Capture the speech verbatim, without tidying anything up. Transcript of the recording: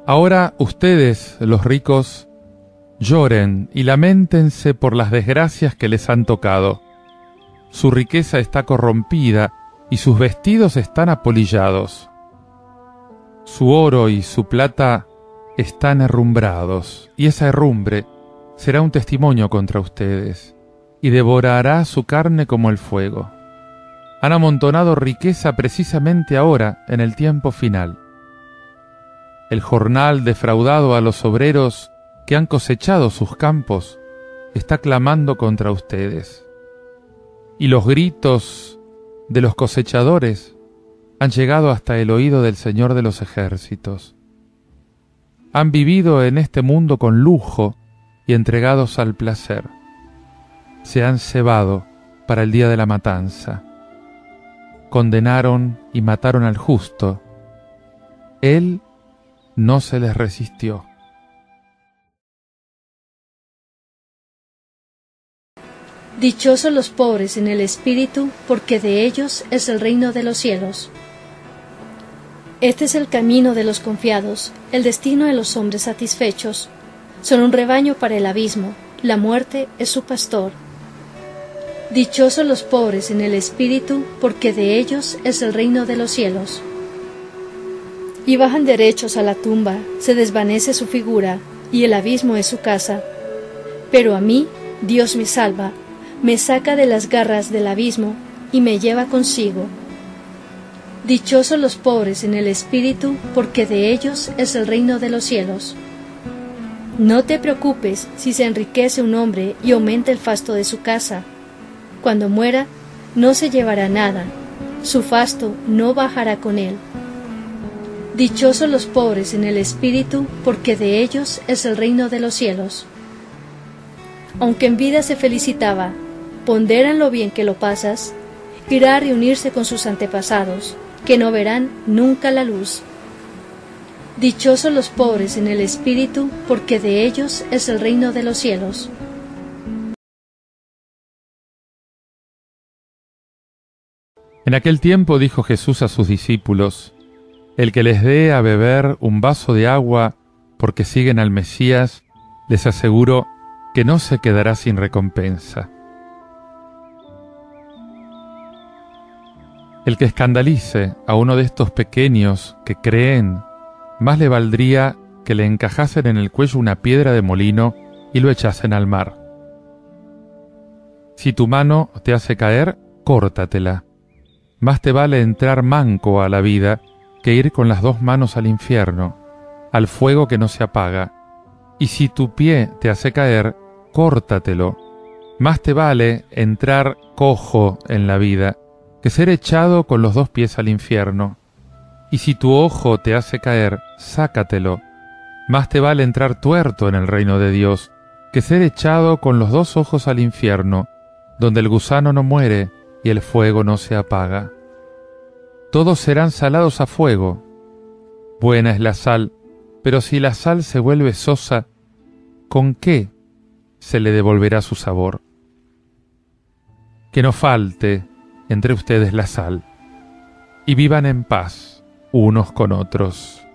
Ahora ustedes, los ricos, lloren y lamentense por las desgracias que les han tocado. Su riqueza está corrompida y sus vestidos están apolillados. Su oro y su plata están herrumbrados, y esa herrumbre será un testimonio contra ustedes, y devorará su carne como el fuego. Han amontonado riqueza precisamente ahora, en el tiempo final. El jornal defraudado a los obreros que han cosechado sus campos está clamando contra ustedes. Y los gritos de los cosechadores han llegado hasta el oído del Señor de los ejércitos. Han vivido en este mundo con lujo y entregados al placer. Se han cebado para el día de la matanza. Condenaron y mataron al justo. Él no se les resistió. Dichosos los pobres en el espíritu, porque de ellos es el reino de los cielos. Este es el camino de los confiados, el destino de los hombres satisfechos. Son un rebaño para el abismo, la muerte es su pastor. Dichosos los pobres en el espíritu, porque de ellos es el reino de los cielos. Y bajan derechos a la tumba, se desvanece su figura, y el abismo es su casa. Pero a mí, Dios me salva, me saca de las garras del abismo, y me lleva consigo. Dichosos los pobres en el espíritu, porque de ellos es el reino de los cielos. No te preocupes si se enriquece un hombre y aumenta el fasto de su casa. Cuando muera, no se llevará nada, su fasto no bajará con él. Dichosos los pobres en el espíritu, porque de ellos es el reino de los cielos. Aunque en vida se felicitaba, ponderan lo bien que lo pasas, irá a reunirse con sus antepasados, que no verán nunca la luz. Dichosos los pobres en el espíritu, porque de ellos es el reino de los cielos. En aquel tiempo dijo Jesús a sus discípulos: el que les dé a beber un vaso de agua porque siguen al Mesías, les aseguro que no se quedará sin recompensa. El que escandalice a uno de estos pequeños que creen, más le valdría que le encajasen en el cuello una piedra de molino y lo echasen al mar. Si tu mano te hace caer, córtatela. Más te vale entrar manco a la vida que ir con las dos manos al infierno, al fuego que no se apaga. Y si tu pie te hace caer, córtatelo. Más te vale entrar cojo en la vida que ser echado con los dos pies al infierno. Y si tu ojo te hace caer, sácatelo. Más te vale entrar tuerto en el reino de Dios que ser echado con los dos ojos al infierno, donde el gusano no muere y el fuego no se apaga. Todos serán salados a fuego. Buena es la sal, pero si la sal se vuelve sosa, ¿con qué se le devolverá su sabor? Que no falte entre ustedes la sal, y vivan en paz unos con otros.